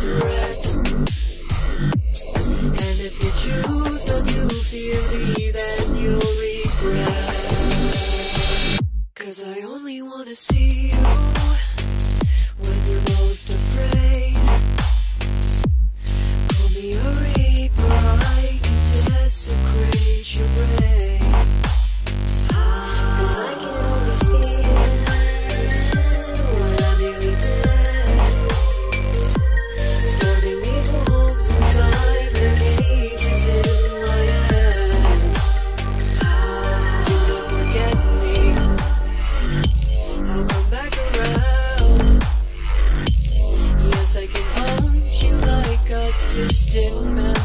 threat. And if you choose not to fear me, then you'll regret. 'Cause I only wanna see you when you're most afraid. Call me a reaper, I can desecrate your brain. 'Cause I can only feel when I'm nearly dead. Starving these wolves inside their cages in my head. Do not forget me, I'll come back around. Yes, I can haunt you like a distant memory.